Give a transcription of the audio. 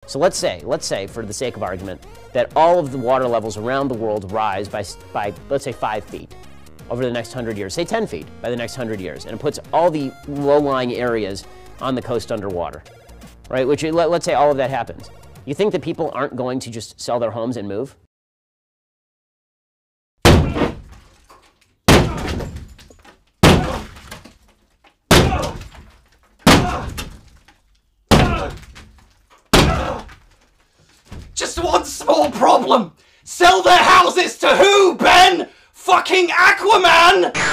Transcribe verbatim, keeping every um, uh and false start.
So let's say, let's say, for the sake of argument, that all of the water levels around the world rise by, by let's say, five feet over the next hundred years. Say ten feet by the next hundred years, and it puts all the low-lying areas on the coast underwater, right? Which, let, let's say all of that happens. You think that people aren't going to just sell their homes and move? Just one small problem. Sell their houses to who, Ben? Fucking Aquaman!